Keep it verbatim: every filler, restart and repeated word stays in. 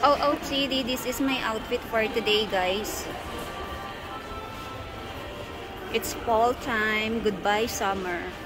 O O T D, this is my outfit for today, guys. It's fall time. Goodbye, summer.